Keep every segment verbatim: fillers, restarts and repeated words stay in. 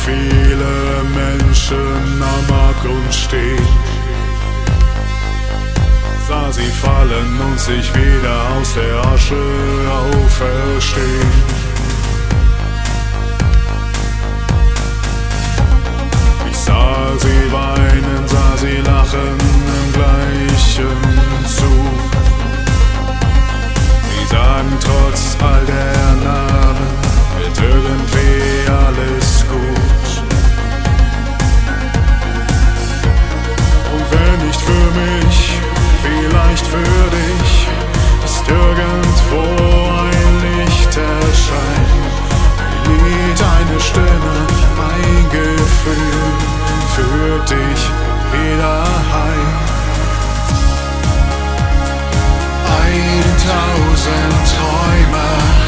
viele Menschen am Abgrund stehen, sah sie fallen und sich wieder aus der Asche auferstehen. Ich sah sie weinen, sah sie lachen im gleichen Zug. Sie sagen, trotz all der Narben wird irgendwie alles gut. Und wenn nicht für mich, vielleicht für dich, ist irgendwo ein Licht erscheint. Ein Lied, eine Stimme, ein Gefühl führt dich wieder heim. Eintausend Träume,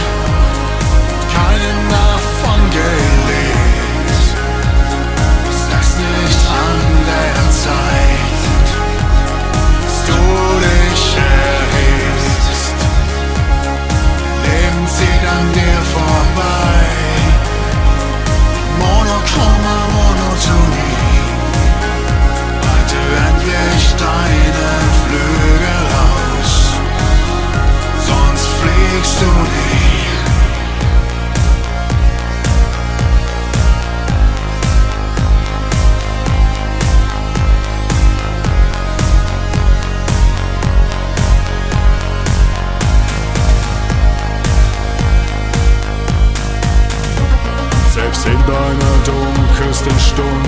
keinen davon gelebt. Ist das nicht an der Zeit, dass du dich erhebst? Leben zieht an dir vorbei, monochrome Monotonie. Breite endlich deine Flügel aus, sonst fliegst du nie. Selbst in deiner dunkelsten Stunde